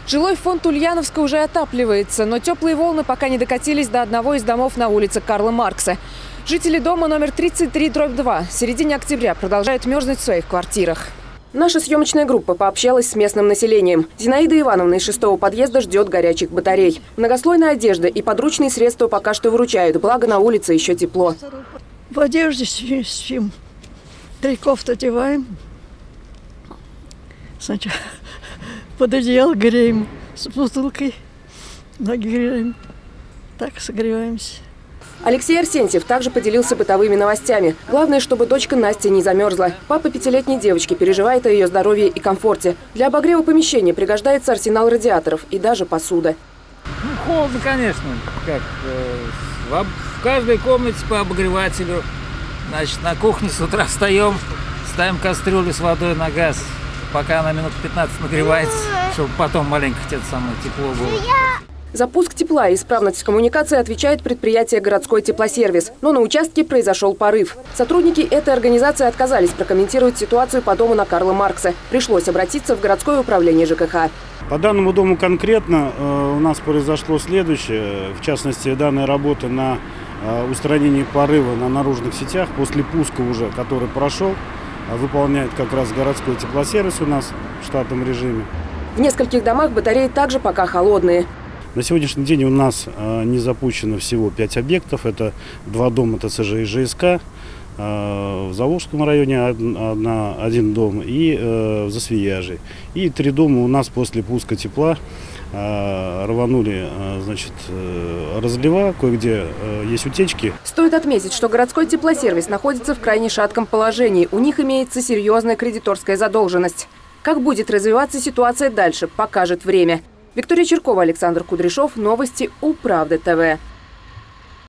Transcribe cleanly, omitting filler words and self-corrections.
Жилой фонд Ульяновска уже отапливается, но теплые волны пока не докатились до одного из домов на улице Карла Маркса. Жители дома номер 33/2 в середине октября продолжают мерзнуть в своих квартирах. Наша съемочная группа пообщалась с местным населением. Зинаида Ивановна из 6-го подъезда ждет горячих батарей. Многослойная одежда и подручные средства пока что выручают, благо на улице еще тепло. В одежде спим. 3 кофты одеваем. Сначала под одеяло греем с бутылкой. Ноги греем. Так согреваемся. Алексей Арсентьев также поделился бытовыми новостями. Главное, чтобы дочка Настя не замерзла. Папа 5-летней девочки переживает о ее здоровье и комфорте. Для обогрева помещения пригождается арсенал радиаторов и даже посуда. Холодно, конечно. В каждой комнате по обогревателю. Значит, на кухне с утра встаем, ставим кастрюлю с водой на газ, пока она минут 15 нагревается, чтобы потом маленько хотя бы самое тепло было. За пуск тепла и исправность коммуникации отвечает предприятие «Городской теплосервис». Но на участке произошел порыв. Сотрудники этой организации отказались прокомментировать ситуацию по дому на Карла Маркса. Пришлось обратиться в городское управление ЖКХ. По данному дому конкретно у нас произошло следующее. В частности, данная работа на устранение порыва на наружных сетях после пуска уже, который прошел, выполняет как раз городской теплосервис у нас в штатном режиме. В нескольких домах батареи также пока холодные. На сегодняшний день у нас не запущено всего 5 объектов. Это 2 дома ТСЖ и ЖСК. В Заволжском районе один дом и в Засвияжье. И 3 дома у нас после пуска тепла рванули, значит, разлива, кое-где есть утечки. Стоит отметить, что городской теплосервис находится в крайне шатком положении. У них имеется серьезная кредиторская задолженность. Как будет развиваться ситуация дальше, покажет время. Виктория Черкова, Александр Кудряшов. Новости Управды ТВ.